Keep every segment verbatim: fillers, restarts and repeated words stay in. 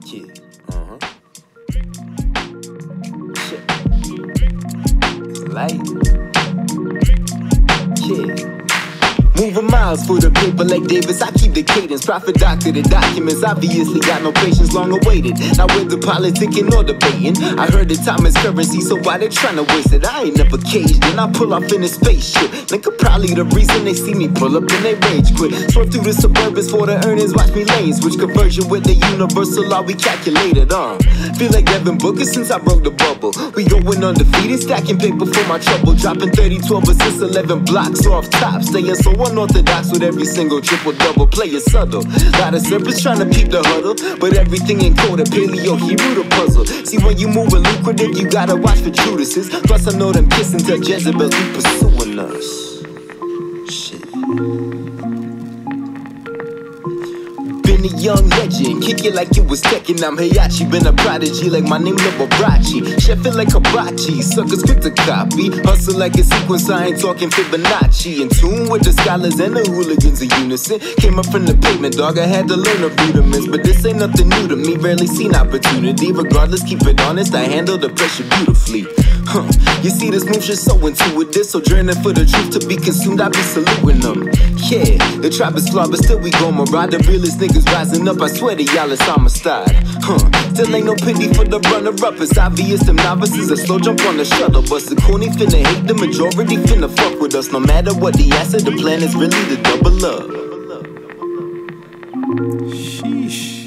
Yeah. Uh-huh. Shit. Light. Yeah. Moving miles for the paper like Davis, I keep the cadence. Prophet doctor the documents, obviously got no patience, long awaited. Now with the politicking or debating, I heard the time is currency, so why they tryna waste it? I ain't never caged, and I pull off in a spaceship. Nigga probably the reason they see me pull up and they rage quit. Swerve through the suburbs for the earnings, watch me lane switch. Conversion with the universal law, we calculated, uh Feel like Devin Booker since I broke the bubble. We going undefeated, stacking paper for my trouble. Dropping thirty, twelve assists, eleven blocks off top. Staying so unorthodox with every single triple double. Play it subtle. Lot of serpents trying to peep the huddle, but everything encoded, paleo, Hebrew the puzzle. See, when you moving lucrative, you gotta watch for Judases. Plus I know them kissing till Jezebel be pursuing us. Shit. Been a young legend, kick it like it was Tekken. I'm Hayachi, been a prodigy like my name Liberace. Chef it like hibachi, suckers quick to copy. Hustle like a sequence, I ain't talking Fibonacci. In tune with the scholars and the hooligans in unison. Came up from the pavement, dog, I had to learn the rudiments. But this ain't nothing new to me, rarely seen opportunity. Regardless, keep it honest, I handle the pressure beautifully. Huh. You see this move just so intuitive, so journeying for the truth to be consumed, I be saluting them. Yeah, the tribe is flawed, but still we gon' ride. The realest niggas rising up, I swear to y'all it's homicide. Huh, still ain't no pity for the runner-up. It's obvious them novices a slow jump on the shuttle bus. The corny finna hate, the majority finna fuck with us. No matter what the answer, the plan is really to double up. Sheesh.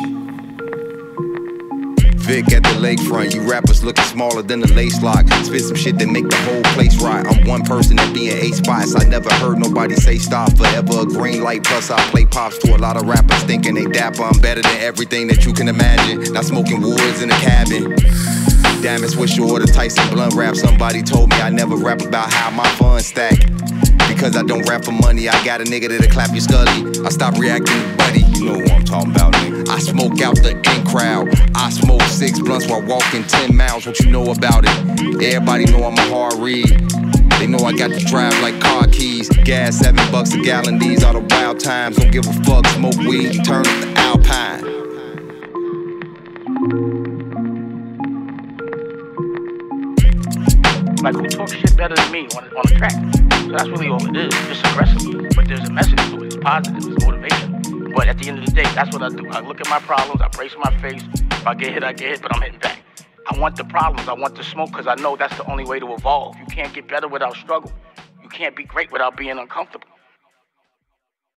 Vic at the lakefront, you rappers looking smaller than the lace lock. Spit some shit that make the whole place right. I'm one person that be in eight spots. I never heard nobody say stop. Forever a green light, plus I play pops to a lot of rappers thinking they dapper. I'm better than everything that you can imagine. Not smoking woods in a cabin. Damn, it's wish you order Tyson blunt rap. Somebody told me I never rap about how my funds stack. Because I don't rap for money, I got a nigga that'll clap your scully. I stop reacting to buddy, you know what I'm talking about, nigga. I smoke out the in crowd. I smoke six blunts while walking ten miles. What you know about it? Everybody know I'm a hard read. They know I got the drive like car keys. Gas seven bucks a gallon, these are the wild times. Don't give a fuck, smoke weed, turn up the Alpine. Like, who talks shit better than me on, on the track? So that's really all it is, just aggressive. But there's a message to it, it's positive, it's motivation. But at the end of the day, that's what I do. I look at my problems, I brace my face. If I get hit, I get hit, but I'm hitting back. I want the problems, I want the smoke, because I know that's the only way to evolve. You can't get better without struggle. You can't be great without being uncomfortable.